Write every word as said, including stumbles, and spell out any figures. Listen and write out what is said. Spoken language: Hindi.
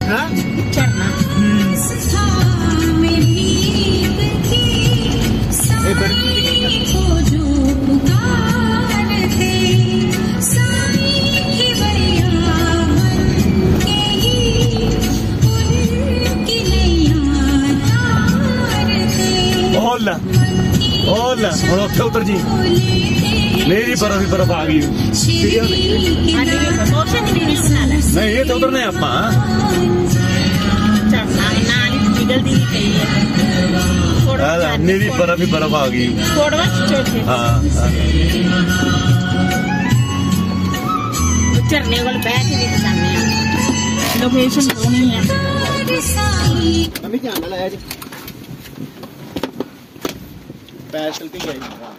झरना ओला ओला और उत्थे उतर जी मेरी बर्फ ही बर्फ आ गई नहीं ये तो उतरने आपा मेरी बर्फ ही बर्फ आ गई हाँ झरने को बैठ के दिखाने लोकेशन सोनी है पैर चलती गई